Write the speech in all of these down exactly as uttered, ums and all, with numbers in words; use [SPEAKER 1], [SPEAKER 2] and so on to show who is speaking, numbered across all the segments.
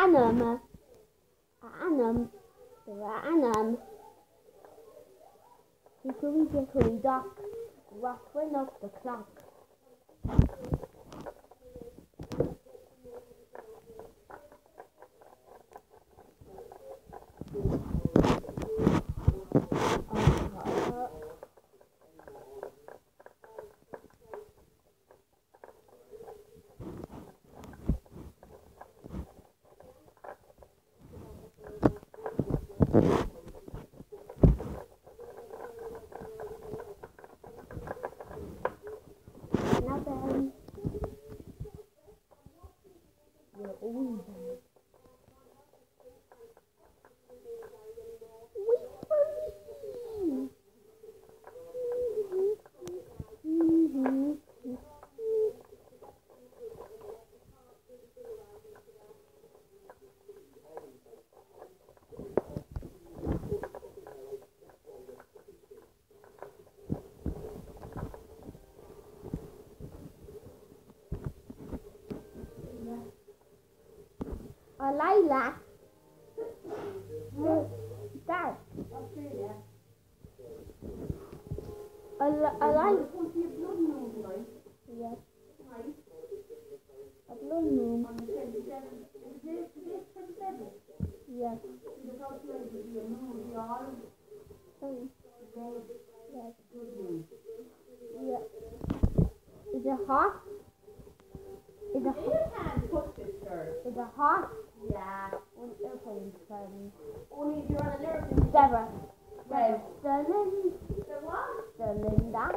[SPEAKER 1] Annam, Annam, Annam, Hickory dickory dock, rattling up the clock. Now then, we're all done. Wait for me! A lilac. Dad. A, li- a lilac. Yes. A blood moon. Yes. Sorry. Yes. Yes. Is it hot? Is it hot? Is it hot?
[SPEAKER 2] Yeah.
[SPEAKER 1] When airplanes flying.
[SPEAKER 2] Only if you're on an airplane.
[SPEAKER 1] Deborah.
[SPEAKER 2] Well.
[SPEAKER 1] The Lin.
[SPEAKER 2] The what?
[SPEAKER 1] The Linda.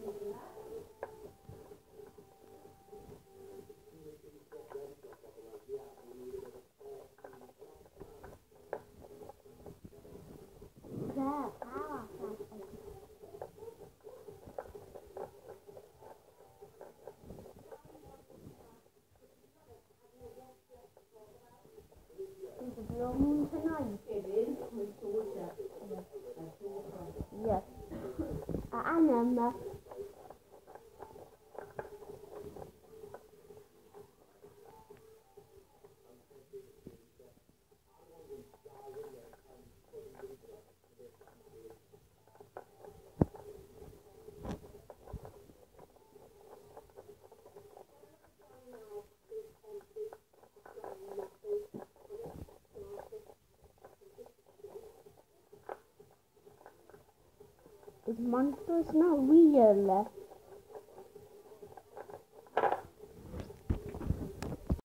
[SPEAKER 1] There. Power. Is the blue moon tonight?
[SPEAKER 2] It is. I told you. I told her.
[SPEAKER 1] Yes. Uh, Anna. This monster's not real.